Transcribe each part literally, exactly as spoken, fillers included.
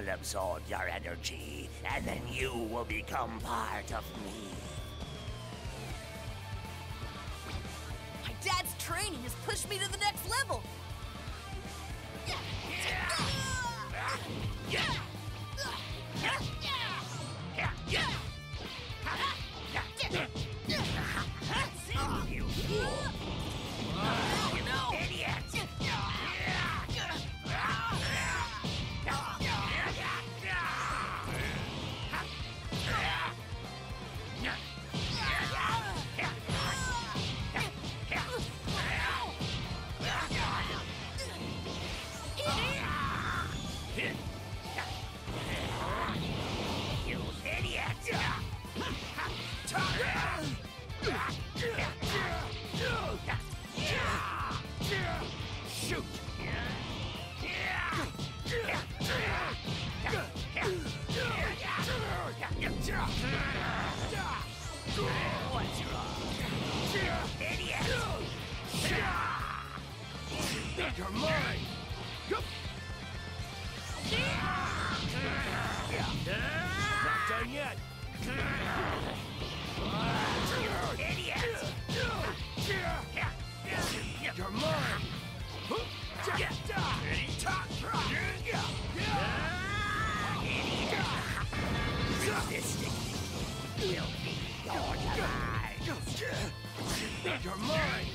will absorb your energy, and then you will become part of me. My dad's training has pushed me to the next level. You fool! You know, Idiot! You idiot! Shoot! What's wrong? Idiot! You're mine! Not done yet! Idiot! You're mine! Resisting will be your demise! You're mine!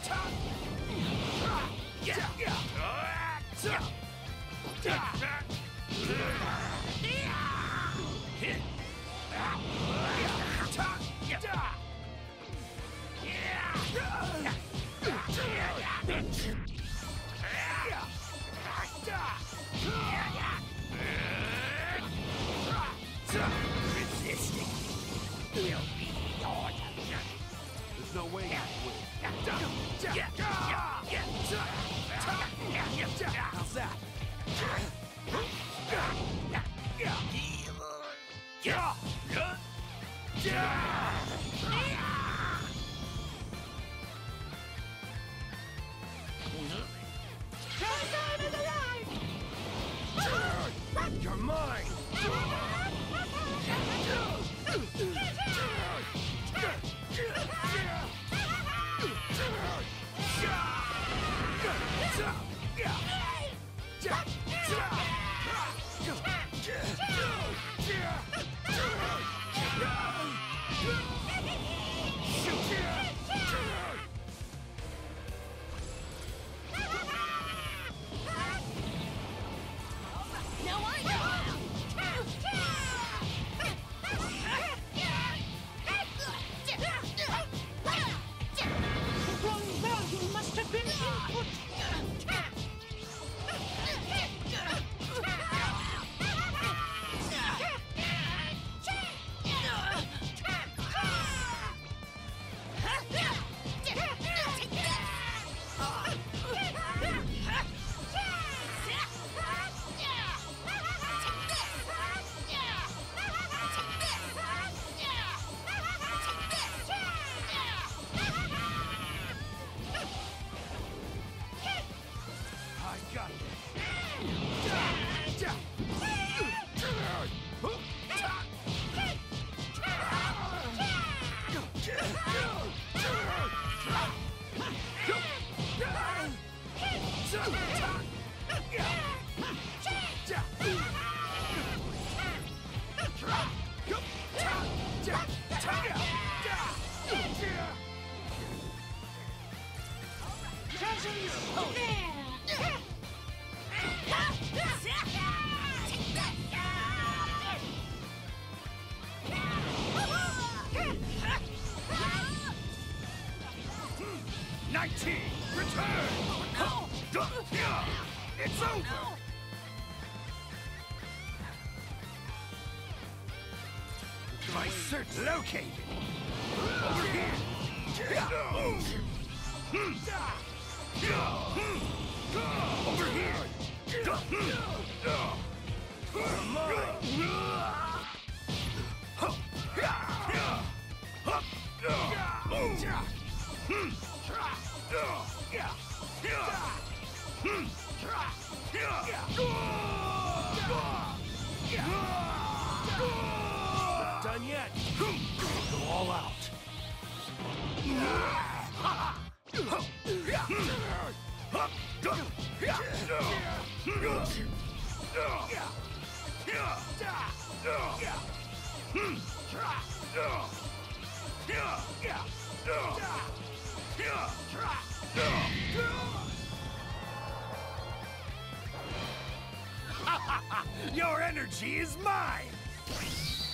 Resisting will be your demise! There's no way I will. How's that? You're mine! now I know. The wrong value must have been input. I got this. Presence there. Nineteen, return! No! It's over! My search located! Over here! Over here! Come on! Not done yet. Go all out. Your energy is mine!